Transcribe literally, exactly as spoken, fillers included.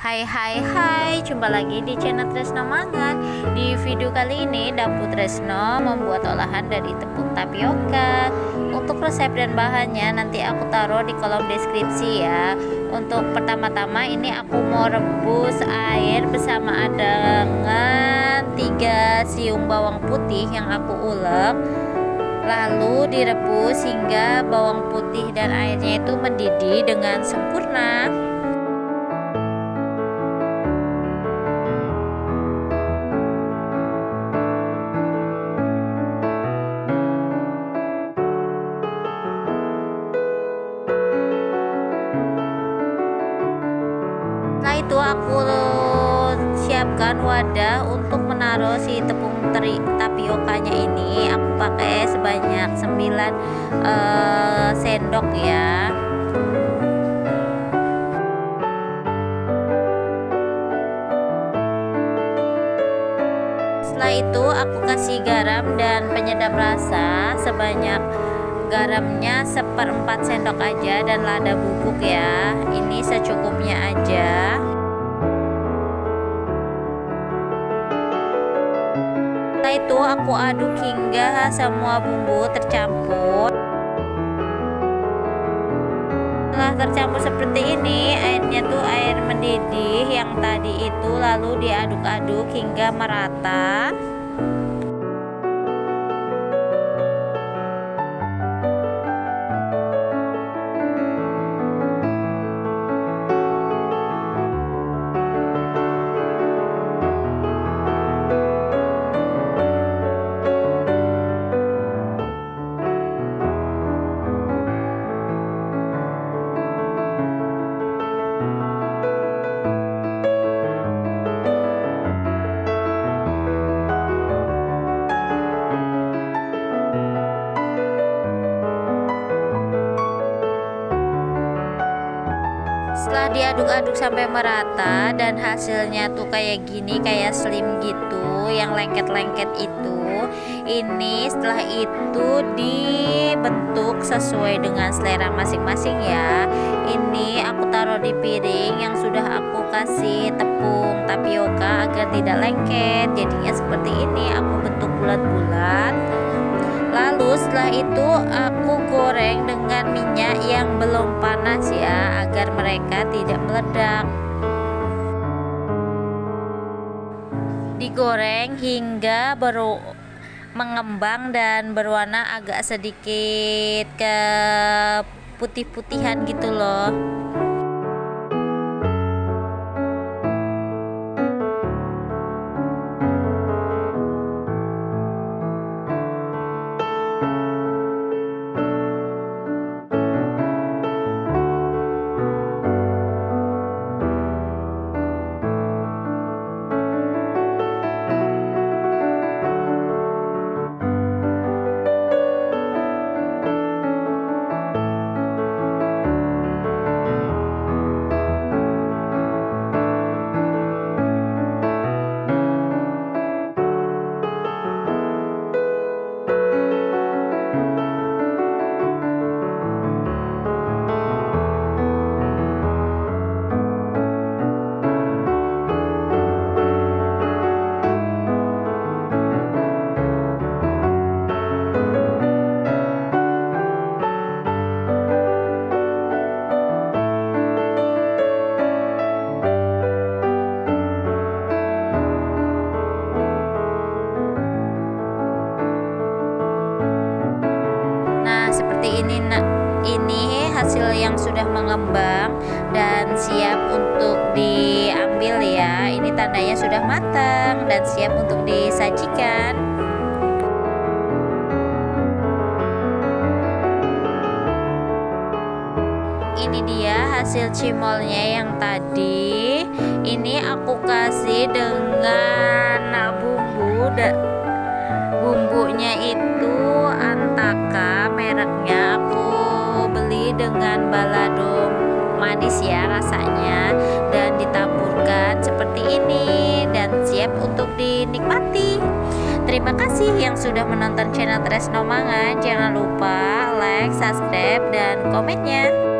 Hai hai hai, jumpa lagi di channel Tresno Mangan. Di video kali ini Dapur Tresno membuat olahan dari tepung tapioka. Untuk resep dan bahannya nanti aku taruh di kolom deskripsi ya. Untuk pertama-tama ini aku mau rebus air bersama dengan tiga siung bawang putih yang aku ulek. Lalu direbus hingga bawang putih dan airnya itu mendidih dengan sempurna. Setelah itu aku siapkan wadah untuk menaruh si tepung teri tapiokanya ini. Aku pakai sebanyak sembilan uh, sendok ya. Setelah itu aku kasih garam dan penyedap rasa sebanyak garamnya seperempat sendok aja dan lada bubuk ya, ini secukupnya aja. Setelah itu aku aduk hingga semua bumbu tercampur. Setelah tercampur seperti ini, airnya tuh air mendidih yang tadi itu, lalu diaduk-aduk hingga merata. Setelah diaduk-aduk sampai merata dan hasilnya tuh kayak gini, kayak slim gitu, yang lengket-lengket itu. Ini setelah itu dibentuk sesuai dengan selera masing-masing ya. Ini aku taruh di piring yang sudah aku kasih tepung tapioka agar tidak lengket. Jadinya seperti ini, aku bentuk bulat-bulat. Lalu setelah itu aku goreng dengan minyak yang belum panas ya, agar mereka tidak meledak. Digoreng hingga baru mengembang dan berwarna agak sedikit ke putih-putihan gitu loh. Seperti ini, nah ini hasil yang sudah mengembang dan siap untuk diambil ya. Ini tandanya sudah matang dan siap untuk disajikan. Ini dia hasil cimolnya yang tadi. Ini aku kasih dengan bumbu dan bumbunya itu Antaka, mereknya aku beli dengan balado manis ya rasanya, dan ditaburkan seperti ini dan siap untuk dinikmati. Terima kasih yang sudah menonton channel Tresno Mangan. Jangan lupa like, subscribe, dan komennya.